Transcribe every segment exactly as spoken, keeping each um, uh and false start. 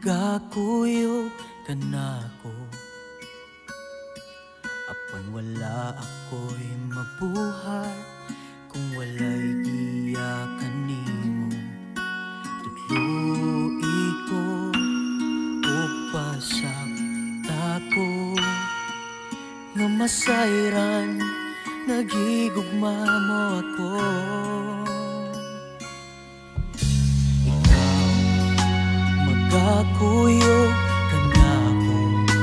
Magakuyog ka na ko, apan wala ako'y mabuhat kung wala'y giyakan nimo. Tudloi ko o pasakta ko, nga masayran nagigugma mo ako. Magakuyog ka na ko,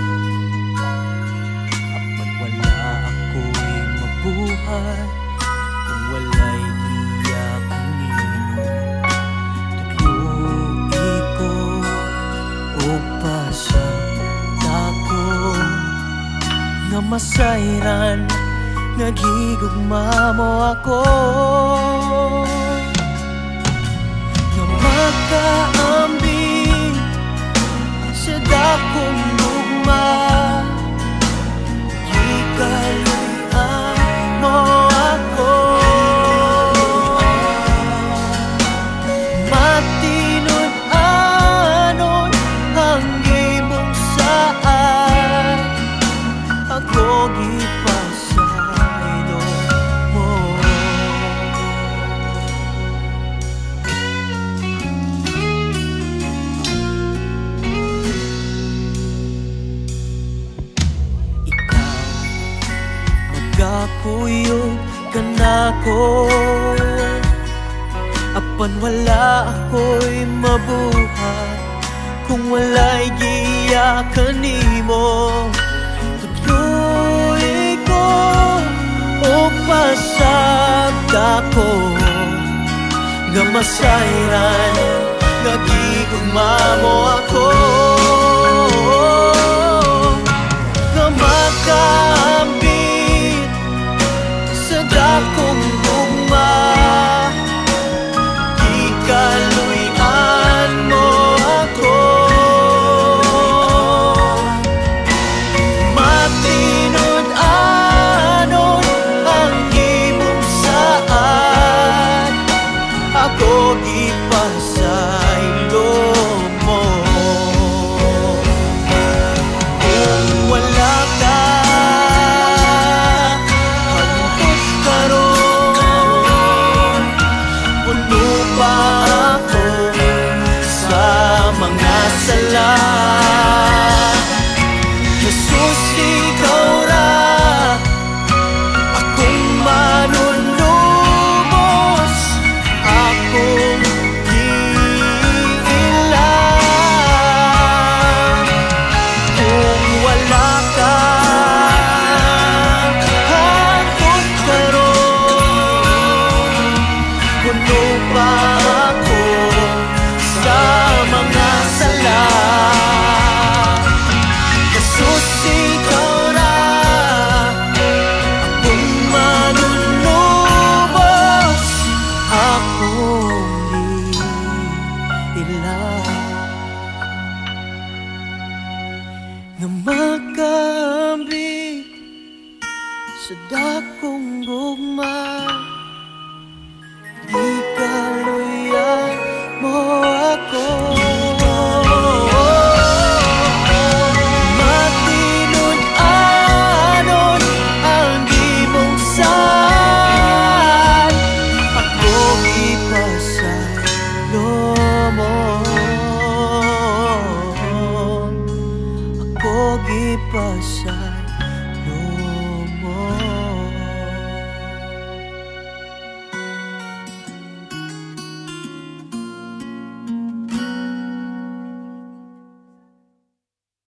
apan wala ako'y mabuhat kung wala'y giyakan nimo. Tudloi ko o pasakta ko, nga masayran nagigugma mo ako. Nga makaambing sa dakong lugma, gikaluyan mo ako. Matinud-anon ang imong saan, ako gipasaylo mo. Magakuyog ka na ko, apan wala ako'y mabuhat kung wala'y giyakan nimo. Tudloi ko o pasakta ko, nga masayran nagigugma mo ako. Nga makaambit sa dakong lugma, gikaluyan mo ako. Matinud-anon ang imong saan, ako gipasaylo mo. Kung wala ka hangtod karon, puno pa ako sa mga sala. Jesus, ikaw ra akong manunubos, akong giilang. Kung wala ka hangtod karon, puno pa ako sa mga sala. Jesus, ikaw ra akong manunubos, akong giilang. Nga makaambit sa dakong gugma, gikaluyan mo ako. Matinud-anon ang imong saan, ako gipasaylo mo. Ako gipasaylo